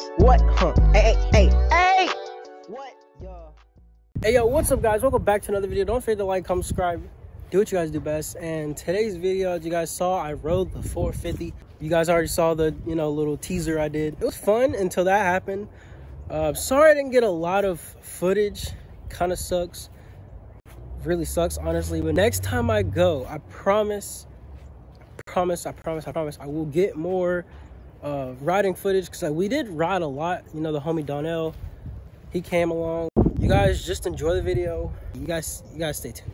What? Huh? Hey! What? Yo. Hey, yo, what's up, guys? Welcome back to another video. Don't forget to like, comment, subscribe. Do what you guys do best. And today's video, as you guys saw, I rode the 450. You guys already saw the, little teaser I did. It was fun until that happened. Sorry I didn't get a lot of footage. Kind of sucks. Really sucks, honestly. But next time I go, I promise, I will get more riding footage, because we did ride a lot. The homie Donnell, he came along. You guys just enjoy the video. You guys stay tuned.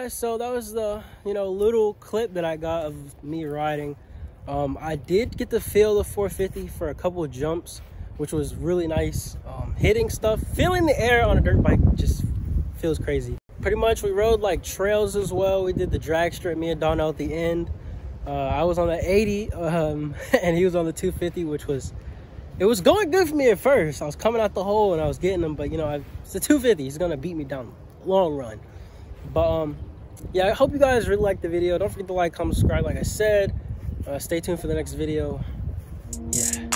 guys, so that was the little clip that I got of me riding. I did get to feel the 450 for a couple of jumps, which was really nice. Hitting stuff, feeling the air on a dirt bike just feels crazy. Pretty much we rode like trails as well. We did the drag strip, me and Donnell at the end. I was on the 80 and he was on the 250, which was, it was going good for me at first. I was coming out the hole and I was getting him, but it's a 250. He's gonna beat me down long run. But yeah, I hope you guys really liked the video. Don't forget to like, comment, subscribe like I said. Stay tuned for the next video. Yeah.